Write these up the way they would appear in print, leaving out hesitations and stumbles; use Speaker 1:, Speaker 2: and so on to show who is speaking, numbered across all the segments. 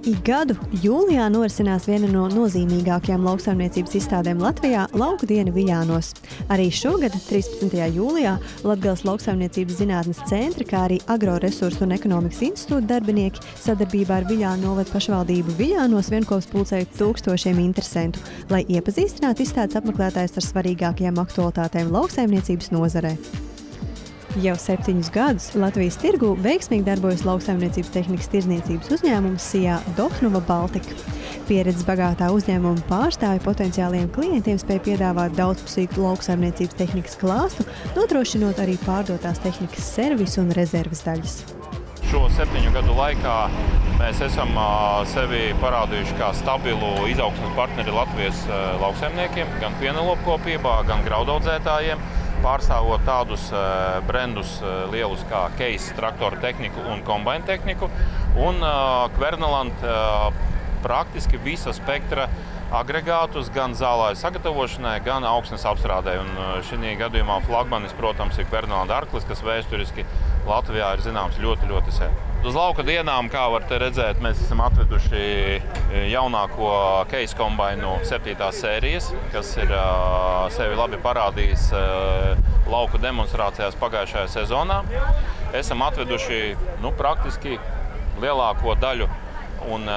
Speaker 1: Ik gadu jūlijā norisinās viena no nozīmīgākajām lauksaimniecības izstādēm Latvijā – Lauku diena Viļānos. Arī šogad, 13. jūlijā, Latgales lauksaimniecības zinātnes centri, kā arī Agroresursu un ekonomikas institūta darbinieki sadarbībā ar Viļānu novada pašvaldību Viļānos vienkops pulcēja tūkstošiem interesentu, lai iepazīstinātu izstādes apmeklētājus ar svarīgākajām aktualitātēm lauksaimniecības nozarē. Jau 7 gadus Latvijas tirgū veiksmīgi darbojas lauksaimniecības tehnikas tirdzniecības uzņēmums SIA Dohnova Baltika. Pieredzes bagātā uzņēmuma pārstāvji potenciāliem klientiem spēj piedāvāt daudzpusīgu lauksaimniecības tehnikas klāstu, nodrošinot arī pārdotās tehnikas servisu un rezerves daļas.
Speaker 2: Šo 7 gadu laikā mēs esam sevi parādījuši kā stabilu izaugsmes partneri Latvijas lauksaimniekiem, gan pienlopkopībā, gan graudaudzētājiem, pārstāvot tādus brendus lielus kā Case traktoru tehniku un kombajnu tehniku, un Kverneland praktiski visa spektra agregātus gan zālāju sagatavošanai, gan augsnes apstrādē. Un šī gadījumā flagmanis, protams, ir Kverneland Arklis, kas vēsturiski Latvijā ir zināms ļoti sen. Uz lauka dienām, kā var te redzēt, mēs esam atveduši jaunāko Case kombajnu 7. sērijas, kas ir sevi labi parādījis lauka demonstrācijās pagājušajā sezonā. Esam atveduši praktiski lielāko daļu un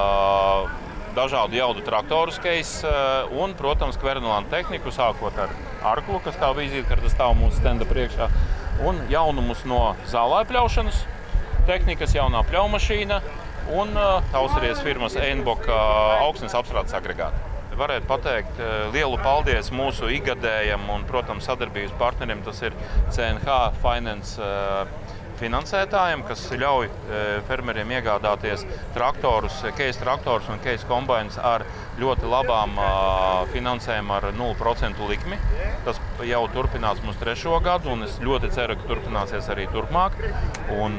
Speaker 2: dažādu jaudu traktorus Case un, protams, Kverneland tehniku, sākot ar Arklu, kas tā vizītkarta stāv mūsu stenda priekšā, un jaunumus no zālāju pļaušanas tehnikas, jaunā pļaumašīna un Tauseries firmas Einbock augsnes apstrādes agregāti. Varētu pateikt lielu paldies mūsu ikgadējam un, protams, sadarbības partneriem, tas ir CNH Finance finansētājiem, kas ļauj fermeriem iegādāties traktorus, Case traktorus un Case kombajnus ar ļoti labām finansēm ar 0% likmi. Tas jau turpinās mums 3. gadu, un es ļoti ceru, ka turpināsies arī turpmāk. Un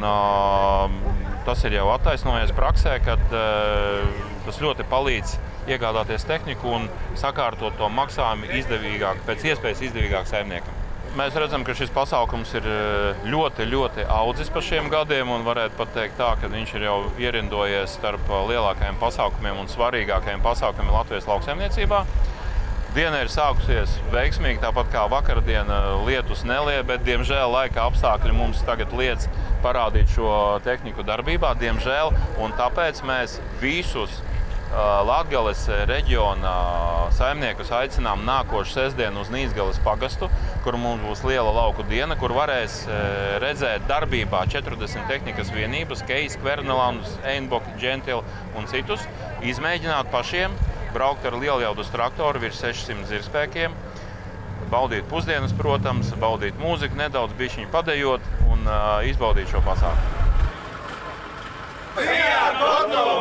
Speaker 2: tas ir jau attaisnojies praksē, kad tas ļoti palīdz iegādāties tehniku un sakārtot to maksājumu izdevīgāk, pēc iespējas izdevīgāk saimniekam. Mēs redzam, ka šis pasākums ir ļoti audzis pa šiem gadiem, un varētu pat teikt tā, ka viņš ir jau ierindojies starp lielākajiem pasākumiem un svarīgākajiem pasākumiem Latvijas lauksaimniecībā. Diena ir sākusies veiksmīgi, tāpat kā vakardiena lietus nelie, bet, diemžēl, laika apstākļi mums tagad liedz parādīt šo tehniku darbībā, diemžēl, un tāpēc mēs visus Latgales reģiona saimniekus aicinām nākošu sestdienu uz Nīcgales pagastu, kur mums būs liela lauku diena, kur varēs redzēt darbībā 40 tehnikas vienības, Case, Kvernelandus, Einbock, Gentil un citus, izmēģināt pašiem, braukt ar lieljaudus traktoru virs 600 zirgspēkiem, baudīt pusdienas, protams, baudīt mūziku nedaudz, bišķiņu padejot un izbaudīt šo pasākumu.